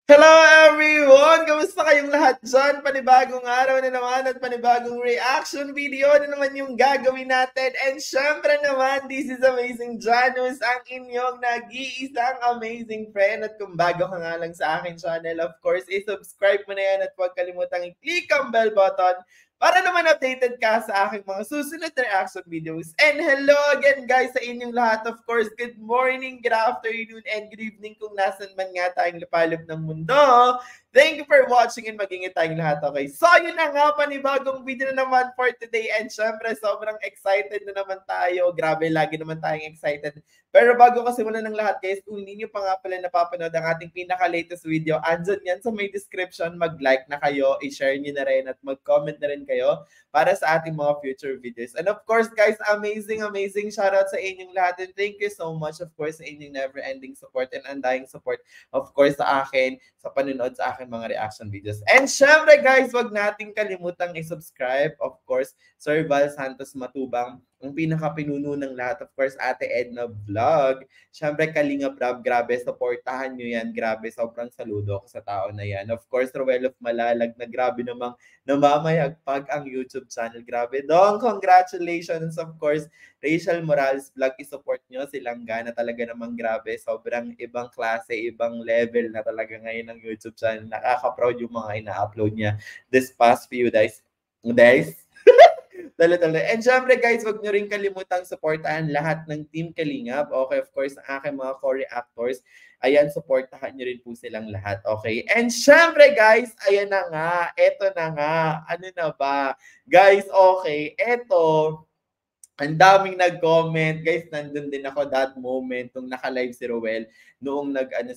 Hello everyone! Kamusta kayong lahat dyan? Panibagong araw na naman at panibagong reaction video na naman yung gagawin natin. And syempre naman, this is Amazing Janus, ang inyong nag-iisang amazing friend. At kung bago ka nga lang sa akin channel, of course, i-subscribe mo na yan at huwag kalimutang i-click ang bell button para naman updated ka sa aking mga susunod na reaction videos. And hello again guys sa inyong lahat. Of course, good morning, good afternoon, and good evening kung nasan man nga tayong lapalop ng mundo. Thank you for watching and mag-ingat tayong lahat, okay? So, yun na nga, panibagong video na naman for today. And syempre, sobrang excited na naman tayo. Grabe, lagi naman tayong excited. Pero bago kasi muna ng lahat, guys, kung hindi nyo pa nga pala napapanood ang ating pinaka-latest video, andyan yan sa may description. Mag-like na kayo, i-share nyo na rin, at mag-comment na rin kayo para sa ating mga future videos. And of course, guys, amazing shoutout sa inyong lahat. And thank you so much, of course, sa inyong never-ending support and undying support, of course, sa akin, sa panunood sa aking mga reaction videos. And syempre, guys, wag nating kalimutang i-subscribe, of course, Sir Val Santos Matubang, ang pinaka-pinuno ng lahat, of course, Ate Edna Vlog. Syempre, Kalinga Prab, grabe, supportahan nyo yan. Grabe, sobrang saludo ako sa tao na yan. Of course, Ruel of Malalag, na grabe namang namamayagpag ang YouTube channel. Grabe, Dong, congratulations, of course. Rachel Morales Vlog, i-support nyo silang gana talaga namang grabe. Sobrang ibang klase, ibang level na talaga ngayon ng YouTube channel. Nakaka-proud yung mga ina-upload niya this past few days. Talo-talo. And syempre guys, wag nyo rin kalimutang supportahan lahat ng Team Kalingap. Okay, of course, ang aking mga co-reactors. Ayan, supportahan nyo rin po silang lahat. Okay? And syempre guys, ayan na nga. Eto na nga. Ano na ba? Guys, okay. Eto, ang daming nag-comment. Guys, nandun din ako that moment nung naka-live si Roel. Noong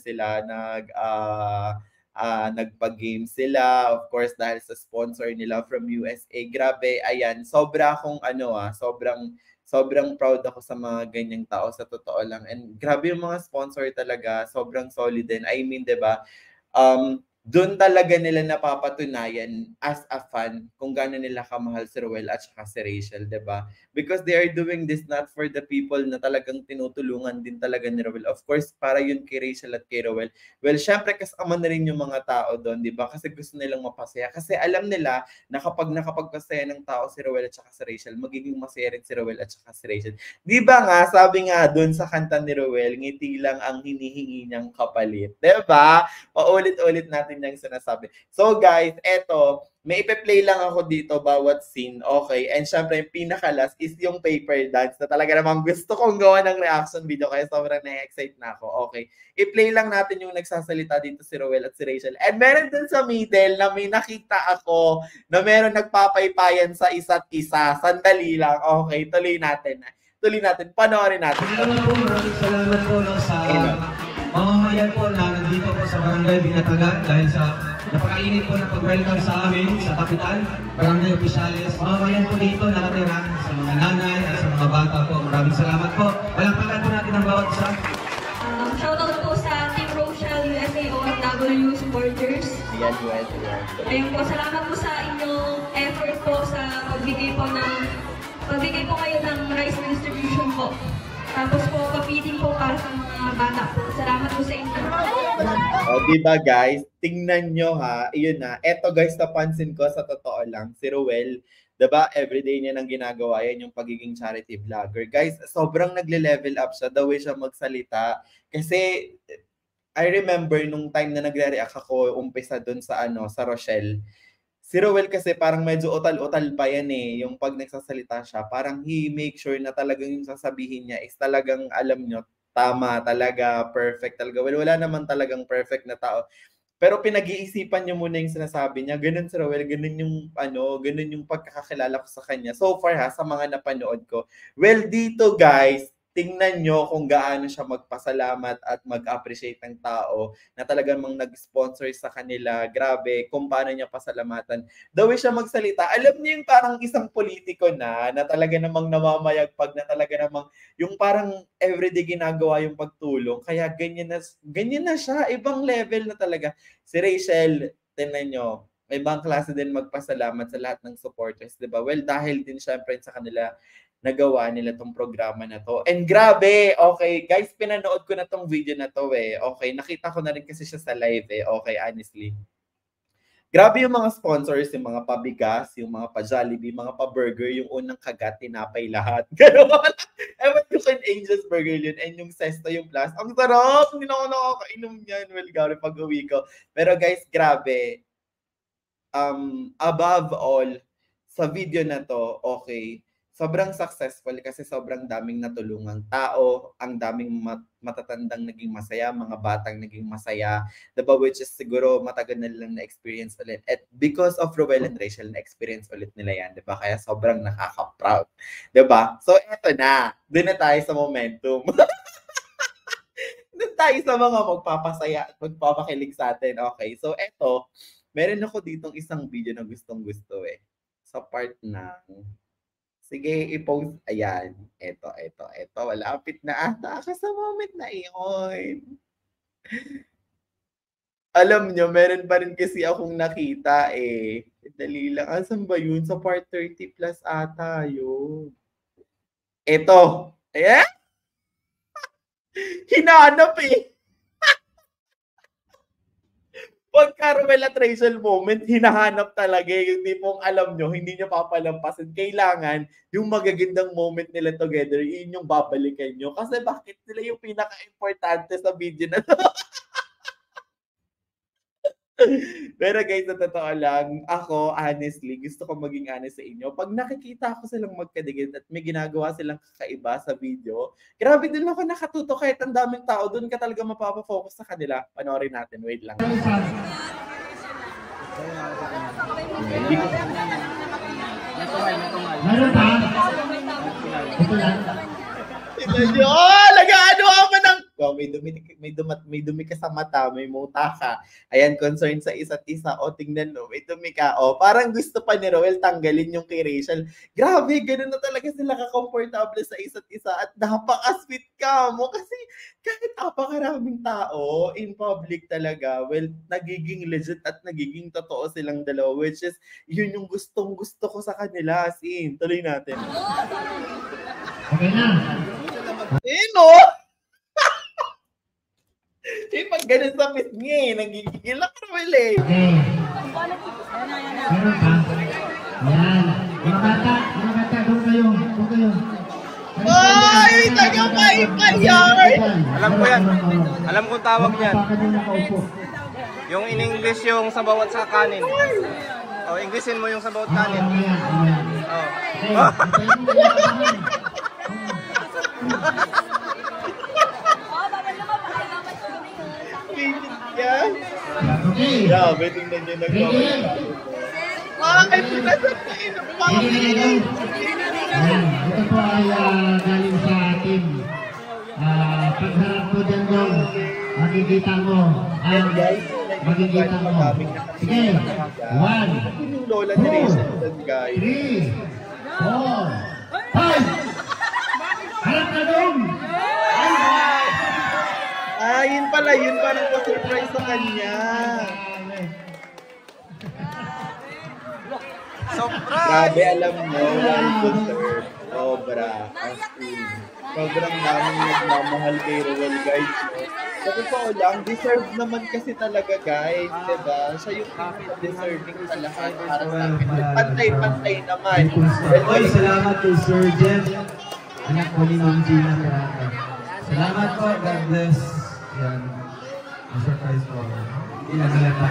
nagpag-game sila, of course, dahil sa sponsor nila from USA. Grabe, ayan, sobrang proud ako sa mga ganyang tao, sa totoo lang. And grabe yung mga sponsor talaga, sobrang solid din. I mean, 'di ba? Doon talaga nila napapatunayan as a fan kung gaano nila kamahal si Roel at saka si Rachel, 'di ba? Because they are doing this not for the people na talagang tinutulungan din talaga ni Roel. Of course, para yun kay Rachel at kay Roel. Well, syempre kasama na rin yung mga tao doon, 'di ba? Kasi gusto nilang mapasaya. Kasi alam nila na kapag nakapagpasaya ng tao si Roel at saka si Rachel, magiging masaya rin si Roel at saka si Rachel. 'Di ba nga, sabi nga doon sa kanta ni Roel, ngiti lang ang hinihingi niyang kapalit. 'Di ba? Paulit-ulit natin yung sinasabi. So guys, eto, may ipe-play lang ako dito bawat scene, okay? And syempre, yung pinaka-last is yung paper dance na talaga namang gusto kong gawa ng reaction video kaya sobrang na-excite na ako, okay? I-play lang natin yung nagsasalita dito si Roel at si Rachel. And meron dun sa middle na may nakita ako na meron nagpapaypayan sa isa't isa. Sandali lang, okay? Tuloy natin. Panoorin natin. Maraming salamat po sa mamamayan po na nandito po sa Barangay Binatagan dahil sa napakainit po na pag-welcome sa amin sa kapital, Barangay Oficiales. Mamamayan po dito nakatira sa mga nanay at sa mga bata po. Maraming salamat po. Palakpakan po natin ang bawat isa. Shoutout po sa Team Rochelle USA OFW supporters. Ayun po, salamat po sa inyong effort po sa pagbigay po kayo ng rice distribution po. Tapos po, pa-feeding po para sa mga bata po. Salamat po sa inyo. O, diba guys? Tingnan nyo ha. Iyon na. Eto guys, napansin ko sa totoo lang. Si Roel, diba? Everyday niya nang ginagawa yan yung pagiging charity vlogger. Guys, sobrang nagle-level up siya. The way siya magsalita. Kasi, I remember nung time na nagre-react ako, umpisa dun sa sa Rochelle. Si Roel kasi parang medyo utal-utal pa yan eh. Yung pag nagsasalita siya, parang he make sure na talagang yung sasabihin niya is talagang alam nyo, tama talaga, perfect talaga. Well, wala naman talagang perfect na tao. Pero pinag-iisipan niyo muna yung sinasabi niya. Ganun si Roel, ganun yung pagkakakilala ko sa kanya. So far ha, sa mga napanood ko. Well, dito guys, tingnan nyo kung gaano siya magpasalamat at mag-appreciate ng tao na talagang nag-sponsor sa kanila. Grabe, kung paano niya pasalamatan. The way siya magsalita, alam niyo yung parang isang politiko na talaga namang namamayagpag, na talaga namang yung parang everyday ginagawa yung pagtulong. Kaya ganyan na siya. Ibang level na talaga. Si Rachel, tingnan nyo, ibang klase din magpasalamat sa lahat ng supporters, di ba? Well, dahil din syempre sa kanila, nagawa nila tong programa na to. And grabe, okay, guys, pinanood ko na tong video na to eh. Okay, nakita ko na rin kasi siya sa live eh. Okay, honestly. Grabe yung mga sponsors, yung mga pabigas, yung mga pa-Jollibee, mga pa-burger, yung unang kagat, tinapay lahat. Gano'n. Ewan ko kung Angel's Burger yun, and yung Sesto, yung plus. Ang sarap! Hindi na ako nakakainom yan. Well, gawin pag-uwi ko. Pero guys, grabe. Above all, sa video na to, okay, sobrang successful kasi sobrang daming natulungang tao, ang daming matatandang naging masaya, mga batang naging masaya, diba, which is siguro matagal na lang na-experience ulit. At because of Ruel and Rachel, na-experience ulit nila yan, diba? Kaya sobrang nakaka-proud. Diba? So, eto na. Doon na tayo sa momentum. Doon tayo sa mga magpapasaya at magpapakilig sa atin. Okay, so eto, meron ako ditong isang video na gustong-gusto eh. Sa part ng sige, i-post. Ayan. Ito. Malapit na ata ako sa moment na iyon. Alam nyo, meron pa rin kasi akong nakita eh. Dali lang. Asan ba yun? Sa part 30 plus ata yun. Ito. Ayan. Hinanap eh. Pagka Ruel at Rachel moment, hinahanap talaga yung tipong alam nyo, hindi nyo papalampasin. Kailangan yung magagandang moment nila together, yun yung babalikan nyo. Kasi bakit sila yung pinaka-importante sa video na to? Pero guys, sa totoo lang, ako, honestly, gusto ko maging honest sa inyo. Pag nakikita ko silang magkadigit at may ginagawa silang kakaiba sa video, grabe din ako nakatuto kahit ang daming tao, doon ka talaga mapapafocus sa kanila. Panoorin natin, wait lang. Meron pa? Ito lang. Oh, nag-ano ako ng... Oh, may dumi ka sa mata, may muta ka. Ayan, concern sa isa't isa. O, tingnan mo, may dumi ka. O, parang gusto pa ni Ruel tanggalin yung kay Rachel. Grabe, ganun na talaga sila ka-comfortable sa isa't isa. At napaka-sweet ka mo. Kasi kahit napakaraming tao in public talaga, well, nagiging legit at nagiging totoo silang dalawa. Which is, yun yung gustong-gusto ko sa kanila. As in, tuloy natin. Okay na. No? Pag ganun sa pisngi eh, nagigigil ako Ruel eh. Okay. Meron pa? Yan. Mga bata, doon kayo. Ay, taga-paipayar! Alam ko yan. Alam kong tawag niyan. Nakaupo. Yung in English yung sa bawat sa kanin. O, Englishin mo yung sa bawat kanin. Yan. Okay. Grabe, tingnan nyo nagpapalita. Ay, pinasasain ng pangin! Ito po ay galing sa atin. Pagharap mo dyan doon, makikita mo ang makikita mo. Sige, 1, 2, 3, 4, 5. Harap na doon! Yun pala, yun parang pa-surprise sa kanya. Grabe, alam mo, well deserved. Sobra. As in, sobrang daming nagmamahal kay Ruel, guys. Sa totoo lang, deserve naman kasi talaga, guys. Diba? Siya yung deserving sa lahat para sa akin. Pantay-pantay naman. Oy, salamat kay Sir Jeff. Anak ko ni Ma'am Gina. Salamat po. God bless. Yan. Surprise po. Ilan na lang.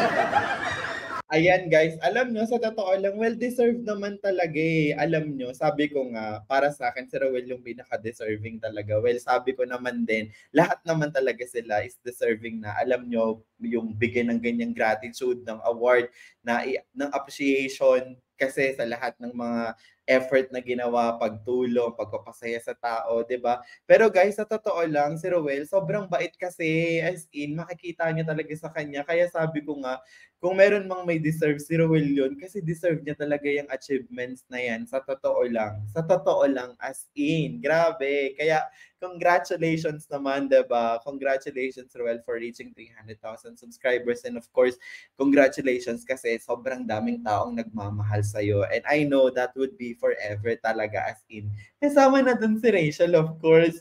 Ayan guys, alam nyo, sa totoo lang, well-deserved naman talaga eh. Alam nyo, sabi ko nga, para sa akin, si Ruel yung pinaka-deserving talaga. Well, sabi ko naman din, lahat naman talaga sila is deserving na. Alam nyo, yung bigyan ng ganyang gratitude, ng award, ng appreciation, kasi sa lahat ng mga effort na ginawa, pagtulong, pagpapasaya sa tao, 'di ba? Pero guys, sa totoo lang, si Ruel, sobrang bait kasi, as in, makikita niyo talaga sa kanya. Kaya sabi ko nga, kung meron mang may deserve si Ruel yun, kasi deserve niya talaga yung achievements na yan. Sa totoo lang. Sa totoo lang, as in. Grabe. Kaya, congratulations naman, diba? Congratulations, Ruel, for reaching 300,000 subscribers. And of course, congratulations kasi sobrang daming taong nagmamahal sa'yo. And I know that would be forever talaga, as in. Kasama na dun si Rachel, of course.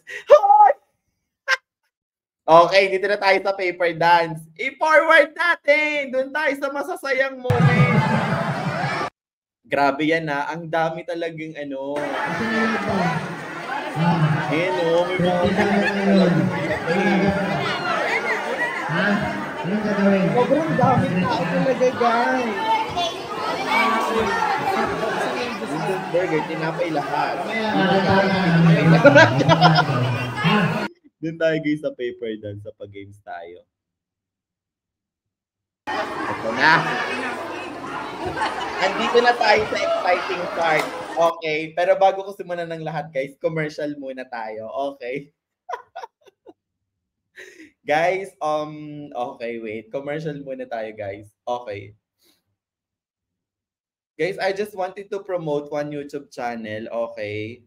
Okay, dito na tayo sa paper dance. I-forward natin! Doon tayo sa masasayang moment. Grabe yan na. Ang dami talagang ano. Ayan o. May mga sobrang dami tao talaga, guys. Burger, tinapay lahat. Doon tayo guys sa paper dance sa pag-games tayo. Ito na. Andito na tayo sa exciting part. Okay, pero bago ko simulan ng lahat guys, commercial muna tayo. Okay. Guys, okay, wait. Commercial muna tayo guys. Okay. Guys, I just wanted to promote one YouTube channel. Okay.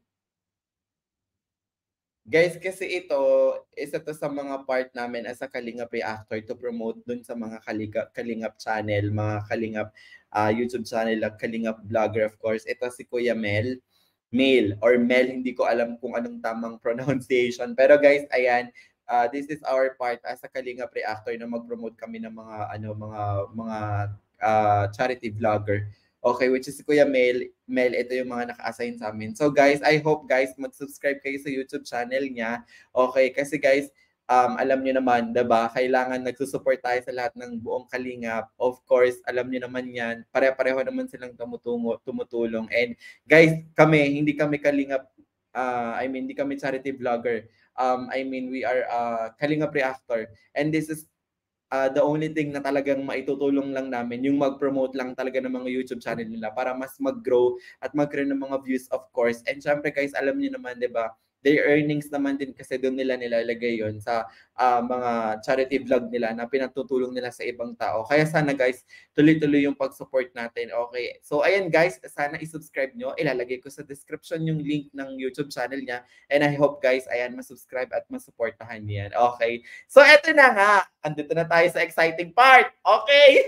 Guys, kasi ito, isa to sa mga part namin as a Kalingap Reactor to promote dun sa mga Kalingap channel, mga Kalingap YouTube channel, Kalingap Vlogger of course. Ito si Kuya Mel, or Mel, hindi ko alam kung anong tamang pronunciation. Pero guys, ayan, this is our part as a Kalingap Reactor na mag-promote kami ng mga charity vlogger. Okay, which is si Kuya Mel, ito yung mga naka-assign sa amin. So guys, I hope guys mag-subscribe kayo sa YouTube channel niya. Okay, kasi guys, alam niyo naman, diba? Kailangan nagsusupport tayo sa lahat ng buong Kalingap. Of course, alam niyo naman yan. Pare-pareho naman silang tumutulong. And guys, hindi kami Kalingap, hindi kami charity vlogger. We are Kalingap Reactor. And this is the only thing na talagang maitutulong lang namin, yung mag-promote lang talaga ng mga YouTube channel nila para mas mag-grow at mag-create ng mga views of course. And syempre guys, alam niyo naman, 'di ba? Their earnings naman din kasi doon nila nilalagay yon sa mga charity vlog nila na pinatutulong nila sa ibang tao. Kaya sana guys, tuloy-tuloy yung pag-support natin. Okay. So ayan guys, sana i-subscribe nyo. Ilalagay ko sa description yung link ng YouTube channel niya. And I hope guys, ayan, masubscribe at masuportahan niyan. Okay. So eto na nga. Andito na tayo sa exciting part. Okay.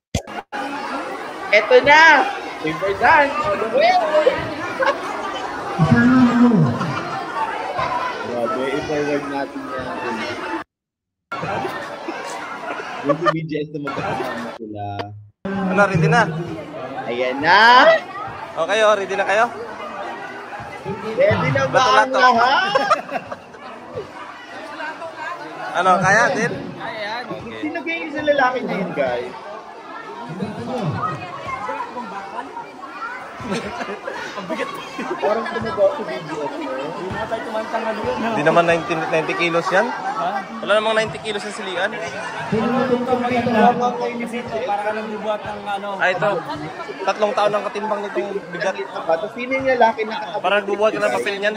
Eto na. Paper dance. All the way. Grabe, i-forward natin yan. Yung si BGS na magkakasama sila. Ano, ready na? Ayan na! Okay, ready na kayo? Ready na ba ang lahat? Ano, kaya din? Okay. Sino kayo sa lalaki na yun, guys? Ang bigat. Parang tumabaw sa BGS. Hindi naman tayo tumantang ano yun. Hindi naman 90 kilos yan? Wala namang 90 kilos sa silian. Para ka lang bubuhat ng ano. Ito. 3 taon ang katimbang nitong bigat. Tapos sino yung lalaki na katabi? Parang bubuhat ka ng papel niyan.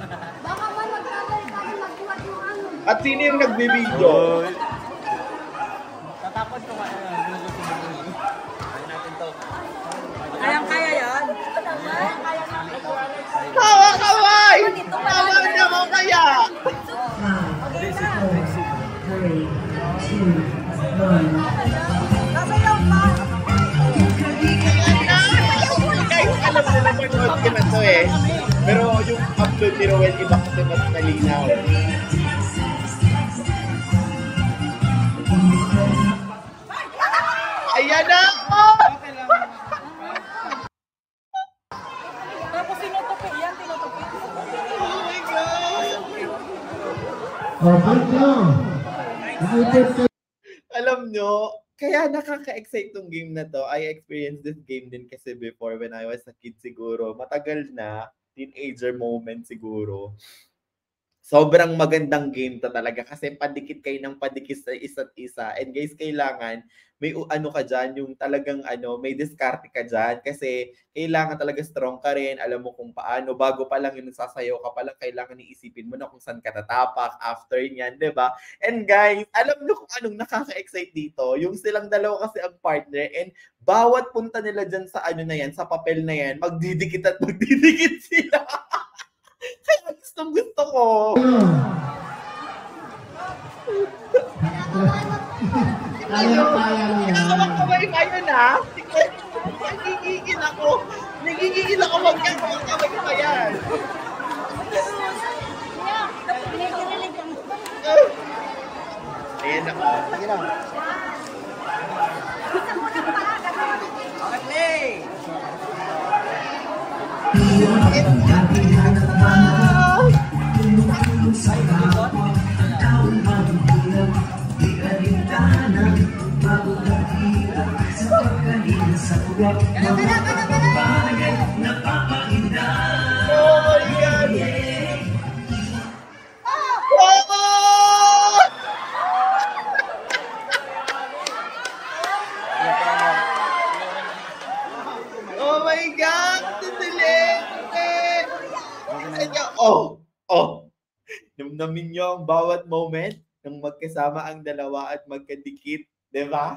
At sino yung nagbibideo? Tatapon ko nga. Kayang-kaya yan. Kawa-kaway! Kawa naman kaya! Nasayaw pa. Guys, alam nila panood ko na to eh. Pero yung upload ni Roel, iba kasi mas malinaw. Ayan na! Tapos tinutupi yan, tinutupi. Oh my God! Alam nyo, kaya nakaka-excite tong game na to. I experienced this game din kasi before when I was a kid siguro. Matagal na, teenager moment siguro. sobrang magandang game to talaga kasi padikit kayo ng padikit sa isa't isa. And guys, kailangan may ano ka dyan, yung talagang may diskarte ka dyan kasi kailangan talaga strong ka rin, alam mo kung paano, bago pa lang yung sasayaw ka pa lang, kailangan iisipin mo na kung saan ka tatapak after niyan, di ba? And guys, alam nyo kung anong nakaka-excite dito, yung silang dalawa kasi ang partner and bawat punta nila dyan sa na yan, sa papel na yan, magdidikit at magdidikit sila. Kaya gustong gusto ko. Kaya mo yan. Kamay kayo na. Nagigigil ako. Nagigigil ako magkamay pa yan. Ayan ako. Sige lang. Okay. Oh my God! Namnamin nyo ang bawat moment ng magkasama ang dalawa at magkadikit, di ba?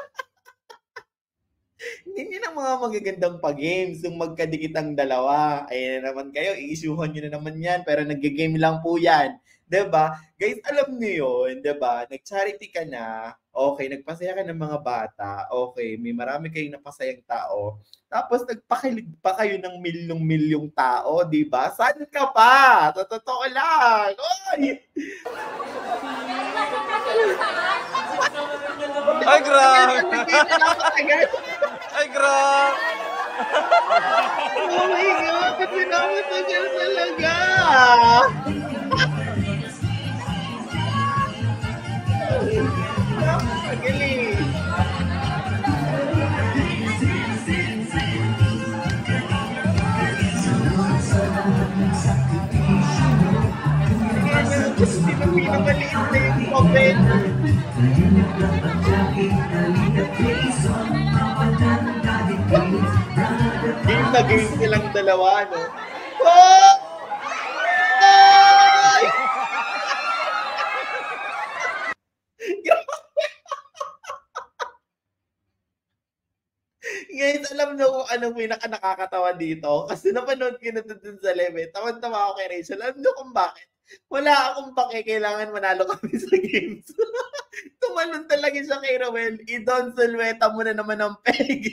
Hindi nyo ng mga magagandang pa-games yung magkadikit ang dalawa. Ayan na naman kayo, i-issuehan nyo na naman yan, pero nag-game lang po yan. Diba? Guys, alam niyo yun, diba? Nag-charity ka na, okay, nagpasaya ka ng mga bata, okay, may marami kayong napasayang tao, tapos nagpakilig pa kayo ng milyong-milyong tao, diba? Saan ka pa? Totoo lang! Oy! Ay, grabe! Ay, grabe! Oh my God! Kasi namatagal talaga! Napakagaling! Hindi mo pinamaliit na yung open. Game na game silang dalawa, no? Oh! Ay! Guys, alam nyo kung anong pinaka-nakakatawa dito? Kasi napanood ko na dun sa live eh. Tawan-tawa ako kay Rachel. Alam nyo kung bakit? Wala akong pake, kailangan manalo kami sa games. Tumalon talaga siya kay Rowel. I-Don Silveta mo na naman ang peg.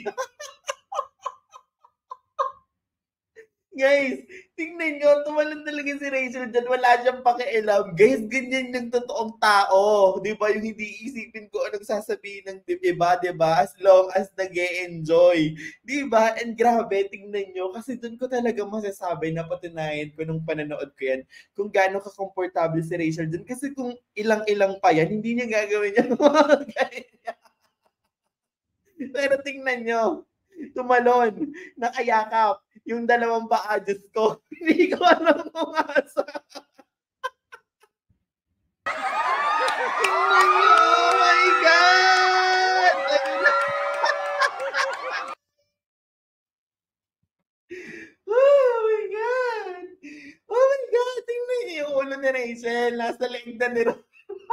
Guys, tingnan nyo, tumalon talaga si Rachel dyan. Wala siyang pakialam. Guys, ganyan yung totoong tao. Di ba? Yung hindi isipin ko anong sasabihin ng iba, di ba? As long as nag-e-enjoy. Di ba? And grabe, tingnan nyo. Kasi dun ko talaga masasabi na patunayan ko nung pananood ko yan kung gaano ka-comfortable si Rachel dun. Kasi kung ilang-ilang pa yan, hindi niya gagawin yan. Pero tingnan nyo. Tumalon, nakayakap, yung dalawang paa, Diyos ko, hindi ko alam umasa. Tingnan nyo, oh my God! Oh my God! Oh my God! Tingnan nyo yung ulo ni Rachel, nasa lengda ni Ron.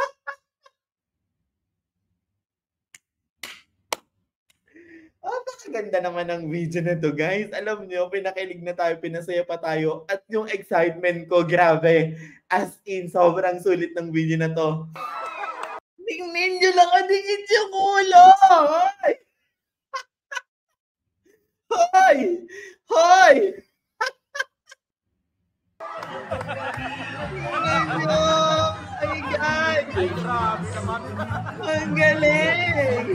Ganda naman ng video na to, guys. Alam nyo, pinakilig na tayo, pinasaya pa tayo. At yung excitement ko, grabe. As in, sobrang sulit ng video na to. Tingnan nyo lang, adikit yung ulo! Hoy! Hoy! Hoy! Tingnan nyo! Ay, guys! Ang galing!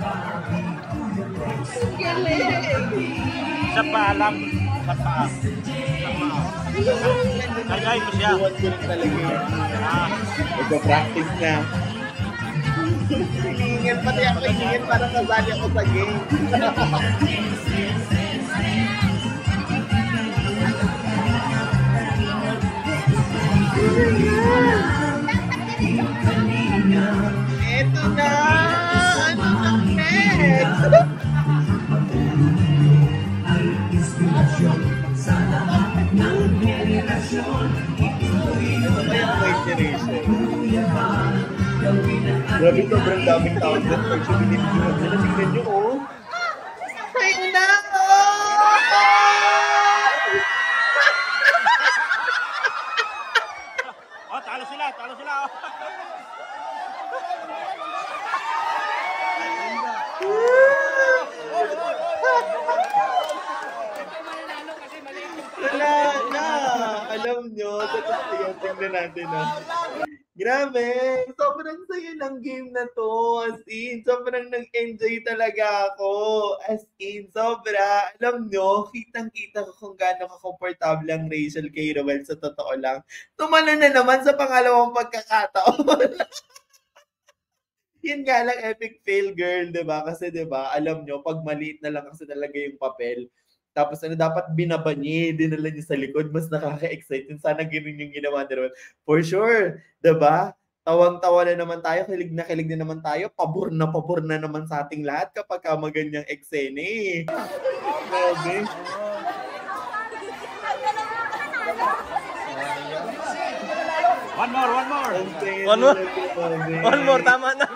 Sa paalam. Sa paa. Kaya ito siya. Buwan ko rin talaga yun. Nagpa-practice na. Hiningin pati ako, hiningin para kasali ako sa game. Eto na! Ano ang next? Grabe, sobrang daming tao dyan. Pag siya binibigyan nila, tingnan nyo, oh. Tayo na! Oh, talo sila, talo sila. Oh. Wala na! Alam nyo, totoo yan. Tingnan natin, oh. Grabe! Sobrang saya ng game na to. As in, sobrang nag-enjoy talaga ako. As in, sobra. Alam nyo, kitang-kita ko kung gaano ka-comfortable ang Rachel kay Roel sa totoo lang. Tumalo na naman sa pangalawang pagkakataon. Yun nga lang, epic fail, girl, diba? Kasi diba, alam nyo, pag maliit na lang kasi talaga yung papel, tapos ano, dapat binabanye, dinala niya sa likod, mas nakaka-excite. Sana ganun yung ginawa ni Roel. For sure, diba? Tawang-tawa na naman tayo, kilig na naman tayo, pabor na naman sa ating lahat kapag maganyang eksena eh. Grabe. One more, one more. One more? One more, tama na.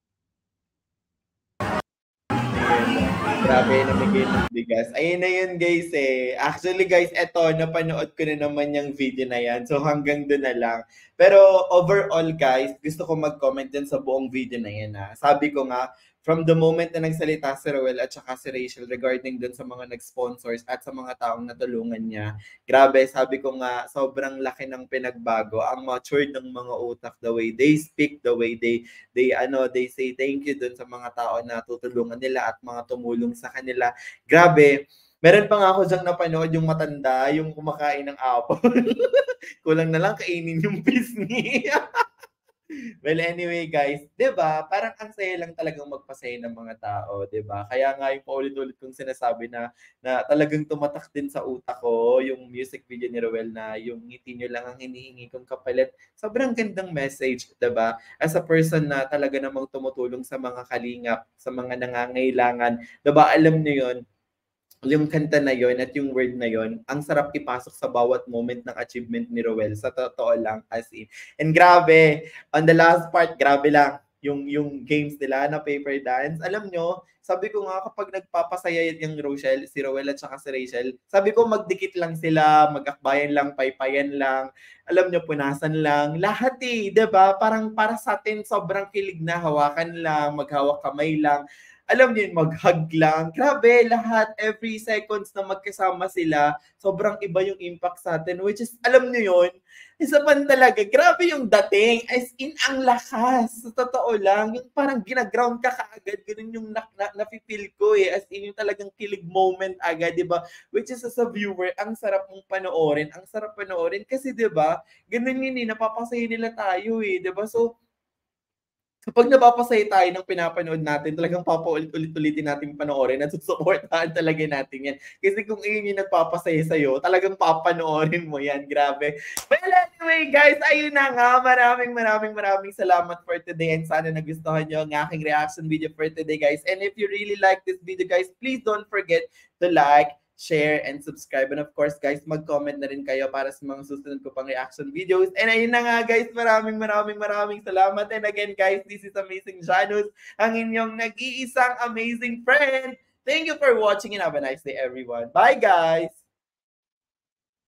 Grabe, namigay ng bigas. Ayun na yun, guys eh. Actually, guys, eto, napanood ko na naman yung video na yan. So, hanggang doon na lang. Pero, overall, guys, gusto ko mag-comment din sa buong video na yan. Ha. Sabi ko nga, from the moment na nagsalita si Roel at saka si Rachel regarding dun sa mga nag-sponsors at sa mga taong natulungan niya, grabe, sabi ko nga, sobrang laki ng pinagbago. Ang matured ng mga utak, the way they speak, the way they say thank you dun sa mga tao na tutulungan nila at mga tumulong sa kanila. Grabe, meron pa nga ako dyang napanood yung matanda, yung kumakain ng apple. Kulang na lang kainin yung pisngi. Well, anyway guys, 'di ba? Parang ang saya lang talagang magpasaya ng mga tao, 'di ba? Kaya nga yung paulit-ulit kong sinasabi na talagang tumatak din sa utak ko yung music video ni Roel na yung ngiti nyo lang ang hinihingi kong kapalit. Sobrang gandang message, 'di ba? As a person na talaga namang tumutulong sa mga kalingap, sa mga nangangailangan, 'di ba? Alam niyo 'yon. Yung kanta na yon at yung word na yon, ang sarap ipasok sa bawat moment ng achievement ni Roel. Sa totoo lang, as in. And grabe, on the last part, grabe lang, yung games nila na paper dance. Alam nyo, sabi ko nga kapag nagpapasaya yung si Roel at saka si Rachel, sabi ko magdikit lang sila, magakbayan lang, paypayan lang, alam nyo, punasan lang, lahat eh, 'di ba? Parang para sa atin, sobrang kilig na, hawakan lang, maghawak kamay lang. Alam niyo, mag-hug lang. Grabe, lahat, every seconds na magkasama sila, sobrang iba yung impact sa atin. Which is, alam niyo yun, isa pa talaga, grabe yung dating. As in, ang lakas. Sa totoo lang, yung parang ginaground ka kaagad, ganun yung nafe-feel ko eh. As in, yung talagang kilig moment agad, di ba? Which is, as a viewer, ang sarap mong panoorin. Ang sarap panoorin kasi, di ba, ganun yun eh, napapasaya nila tayo eh, di ba? So, kapag napapasaya tayo ng pinapanood natin, talagang papaulit-ulitin natin panoorin at susuportahan talaga natin yan. Kasi kung iyon yung nagpapasaya sa'yo, talagang papanoorin mo yan. Grabe. Well, anyway, guys, ayun na nga. Maraming salamat for today and sana nagustuhan nyo ang aking reaction video for today, guys. And if you really like this video, guys, please don't forget to like, share, and subscribe. And of course, guys, mag-comment na rin kayo para sa mga susunod ko pang reaction videos. And ayun na nga, guys, maraming salamat. And again, guys, this is Amazing Janus, ang inyong nag-iisang amazing friend. Thank you for watching and have a nice day, everyone. Bye, guys!